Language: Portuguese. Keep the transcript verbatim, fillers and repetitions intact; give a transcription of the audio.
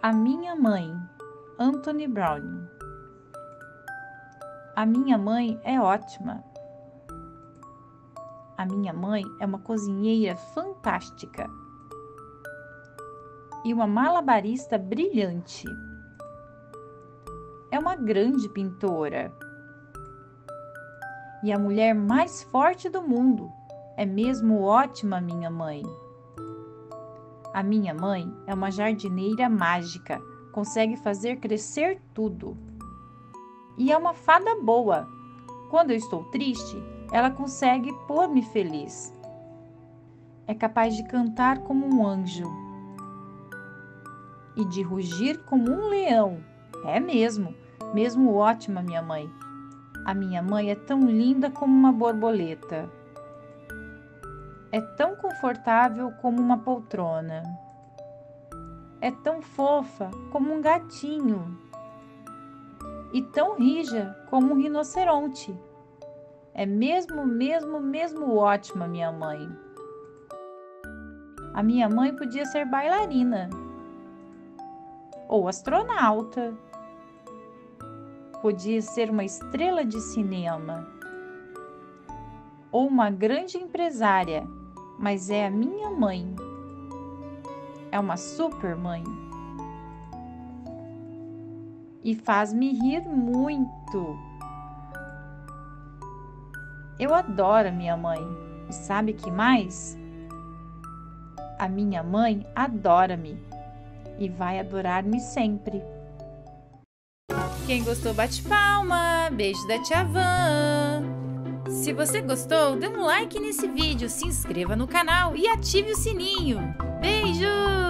A minha mãe, Anthony Brown. A minha mãe é ótima. A minha mãe é uma cozinheira fantástica e uma malabarista brilhante. É uma grande pintora e a mulher mais forte do mundo. É mesmo ótima, minha mãe. A minha mãe é uma jardineira mágica, consegue fazer crescer tudo. E é uma fada boa. Quando eu estou triste, ela consegue pôr-me feliz. É capaz de cantar como um anjo e de rugir como um leão. É mesmo, mesmo ótima, minha mãe. A minha mãe é tão linda como uma borboleta. É tão confortável como uma poltrona. É tão fofa como um gatinho. E tão rija como um rinoceronte. É mesmo, mesmo, mesmo ótima, minha mãe. A minha mãe podia ser bailarina. Ou astronauta. Podia ser uma estrela de cinema. Ou uma grande empresária. Mas é a minha mãe. É uma super mãe. E faz-me rir muito. Eu adoro a minha mãe. E sabe que mais? A minha mãe adora-me e vai adorar-me sempre. Quem gostou, bate palma. Beijo da tia Van. Se você gostou, dê um like nesse vídeo, se inscreva no canal e ative o sininho. Beijo!